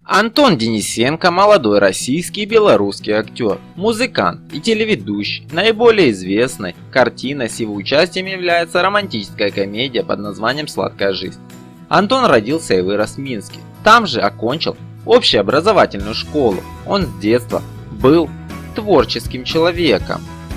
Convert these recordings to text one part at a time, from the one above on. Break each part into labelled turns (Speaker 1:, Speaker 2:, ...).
Speaker 1: Антон Денисенко – молодой российский и белорусский актер, музыкант и телеведущий. Наиболее известной картиной с его участием является романтическая комедия под названием «Сладкая жизнь». Антон родился и вырос в Минске. Там же окончил общеобразовательную школу. Он с детства был творческим человеком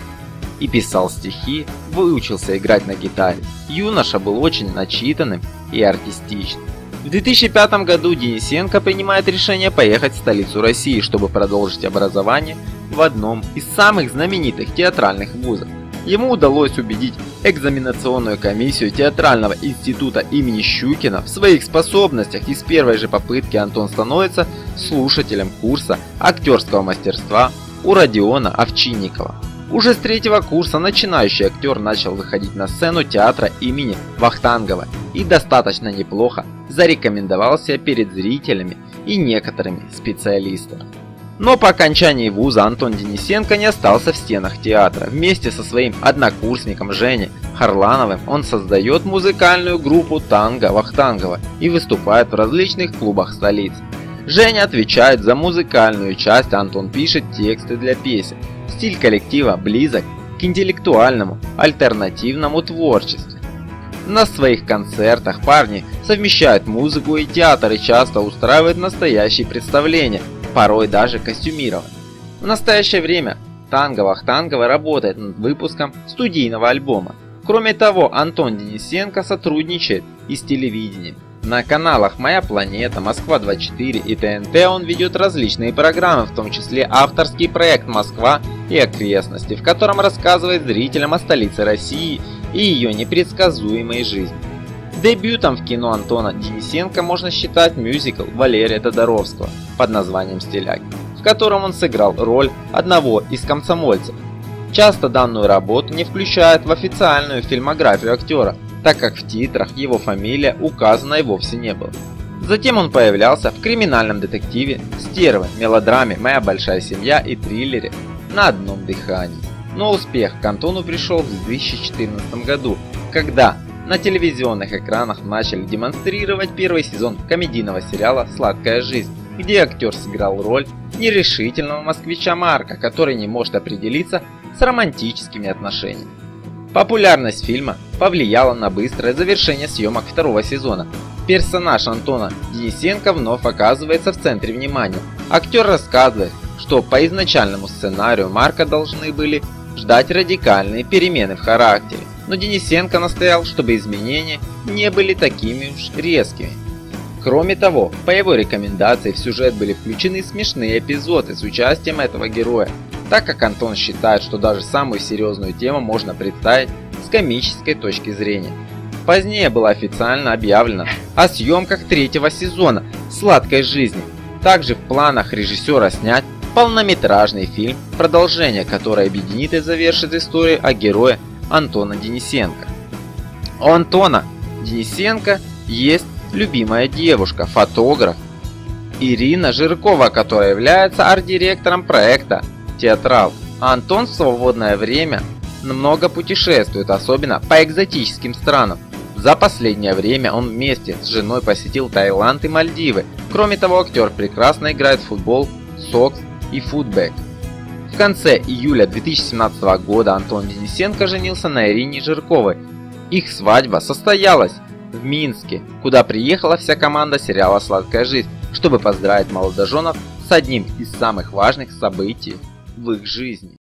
Speaker 1: и писал стихи, выучился играть на гитаре. Юноша был очень начитанным и артистичным. В 2005 году Денисенко принимает решение поехать в столицу России, чтобы продолжить образование в одном из самых знаменитых театральных вузов. Ему удалось убедить экзаменационную комиссию Театрального института имени Щукина в своих способностях, и с первой же попытки Антон становится слушателем курса актерского мастерства у Родиона Овчинникова. Уже с третьего курса начинающий актер начал выходить на сцену театра имени Вахтангова и достаточно неплохо зарекомендовал себя перед зрителями и некоторыми специалистами. Но по окончании вуза Антон Денисенко не остался в стенах театра. Вместе со своим однокурсником Женей Харлановым он создает музыкальную группу «Танго Вахтангова» и выступает в различных клубах столицы. Женя отвечает за музыкальную часть, а Антон пишет тексты для песен. Стиль коллектива близок к интеллектуальному, альтернативному творчеству. На своих концертах парни совмещают музыку и театр и часто устраивают настоящие представления, порой даже костюмированные. В настоящее время «Танго Вахтангова» работает над выпуском студийного альбома. Кроме того, Антон Денисенко сотрудничает и с телевидением. На каналах «Моя планета», «Москва-24» и ТНТ он ведет различные программы, в том числе авторский проект «Москва и окрестности», в котором рассказывает зрителям о столице России и ее непредсказуемой жизни. Дебютом в кино Антона Денисенко можно считать мюзикл Валерия Тодоровского под названием «Стиляги», в котором он сыграл роль одного из комсомольцев. Часто данную работу не включают в официальную фильмографию актера, так как в титрах его фамилия указана и вовсе не было. Затем он появлялся в криминальном детективе «Стервы», мелодраме «Моя большая семья» и триллере «На одном дыхании». Но успех к Антону пришел в 2014 году, когда на телевизионных экранах начали демонстрировать первый сезон комедийного сериала «Сладкая жизнь», где актер сыграл роль нерешительного москвича Марка, который не может определиться с романтическими отношениями. Популярность фильма повлияла на быстрое завершение съемок второго сезона. Персонаж Антона Денисенко вновь оказывается в центре внимания. Актер рассказывает, что по изначальному сценарию Марка должны были ждать радикальные перемены в характере, но Денисенко настоял, чтобы изменения не были такими уж резкими. Кроме того, по его рекомендации в сюжет были включены смешные эпизоды с участием этого героя, так как Антон считает, что даже самую серьезную тему можно представить с комической точки зрения. Позднее было официально объявлено о съемках третьего сезона «Сладкой жизни». Также в планах режиссера снять полнометражный фильм, продолжение которое объединит и завершит историю о герое Антона Денисенко. У Антона Денисенко есть любимая девушка, фотограф Ирина Жиркова, которая является арт-директором проекта «Театрал». А Антон в свободное время много путешествует, особенно по экзотическим странам. За последнее время он вместе с женой посетил Таиланд и Мальдивы. Кроме того, актер прекрасно играет в футбол, сокс и футбэк. В конце июля 2017 года Антон Денисенко женился на Ирине Жирковой. Их свадьба состоялась в Минске, куда приехала вся команда сериала «Сладкая жизнь», чтобы поздравить молодоженов с одним из самых важных событий в их жизни.